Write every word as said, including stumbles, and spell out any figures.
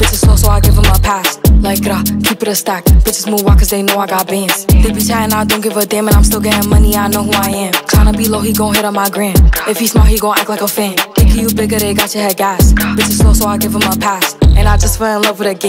Bitches slow, so I give him a pass. Like, grah, keep it a stack. Bitches move out cause they know I got bands. They be chatting, I don't give a damn, and I'm still getting money, I know who I am. Tryna be low, he gon' hit on my gram. If he smart, he gon' act like a fan. Thinking you bigger, they got your head gas. Bitches slow, so I give him a pass. And I just fell in love with a game.